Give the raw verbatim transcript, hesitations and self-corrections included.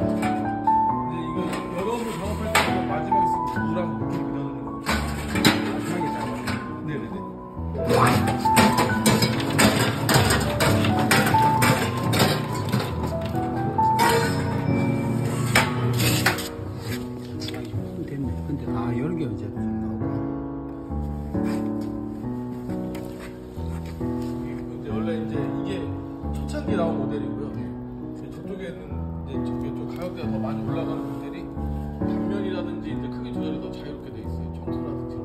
근데 이거 여러분 작업할 때 마지막에 쓰고 물하고 느낌이 넣는 거. 마지막에 잘. 네네네. 됐네. 근데 아 이런 게 이제 좀 나오고. 근데 원래 이제 이게 초창기 나온 모델이고요. 저쪽에는 이제 저게 좀 가격대가 더 많이 올라가는 모델이 단면이라든지 이제 크기 조절이 더 자유롭게 돼 있어요. 청소라든지.